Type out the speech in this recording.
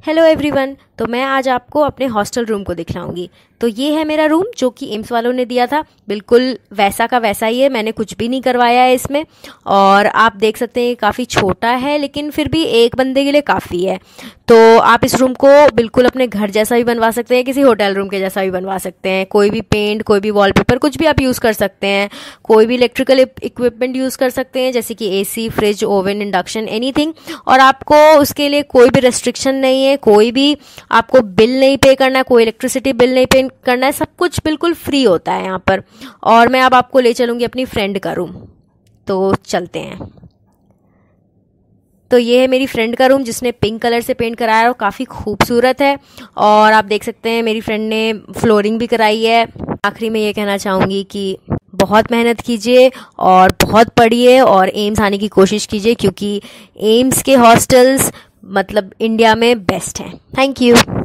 Hello everyone. तो मैं आज आपको अपने हॉस्टल रूम को दिखलाऊंगी। तो ये है मेरा रूम जो कि एम्स वालों ने दिया था, बिल्कुल वैसा का वैसा ही है, मैंने कुछ भी नहीं करवाया है इसमें। और आप देख सकते हैं ये काफ़ी छोटा है लेकिन फिर भी एक बंदे के लिए काफ़ी है। तो आप इस रूम को बिल्कुल अपने घर जैसा भी बनवा सकते हैं, किसी होटल रूम के जैसा भी बनवा सकते हैं। कोई भी पेंट, कोई भी वॉलपेपर, कुछ भी आप यूज़ कर सकते हैं। कोई भी इलेक्ट्रिकल इक्विपमेंट यूज़ कर सकते हैं जैसे कि AC, fridge, oven, induction, anything. और आपको उसके लिए कोई भी रेस्ट्रिक्शन नहीं है, कोई भी आपको बिल नहीं पे करना है, कोई इलेक्ट्रिसिटी बिल नहीं पे करना है, सब कुछ बिल्कुल फ्री होता है यहाँ पर। और मैं अब आपको ले चलूँगी अपनी फ्रेंड का रूम, तो चलते हैं। तो ये है मेरी फ्रेंड का रूम जिसने पिंक कलर से पेंट कराया है और काफ़ी खूबसूरत है। और आप देख सकते हैं मेरी फ्रेंड ने फ्लोरिंग भी कराई है। आखिरी में ये कहना चाहूँगी कि बहुत मेहनत कीजिए और बहुत पढ़िए और एम्स आने की कोशिश कीजिए, क्योंकि एम्स के हॉस्टल्स मतलब इंडिया में बेस्ट हैं। Thank you.